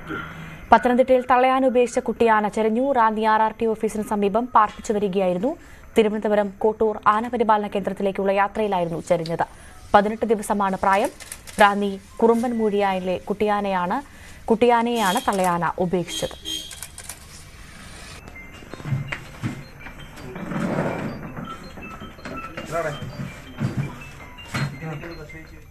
പത്തനംതിട്ടയിൽ തള്ളയാൻ ഉപേക്ഷിച്ച കുട്ടിയാന ചെരിഞ്ഞു. റാന്നി RRT ഓഫീസിന് സമീപം പാർപ്പിച്ചു വരികയായിരുന്നു. തിരുവനന്തപുരം കോട്ടൂർ ആനപരിപാലന കേന്ദ്രത്തിലേക്കുള്ള യാത്രയിലായിരുന്നു ചെരിഞ്ഞത്. 18 ദിവസമാണ് പ്രായം. റാന്നി കുറുമ്പൻമൂഴിയായിലെ കുട്ടിയാനയെയാണ് തള്ളയാന ഉപേക്ഷിച്ചത്.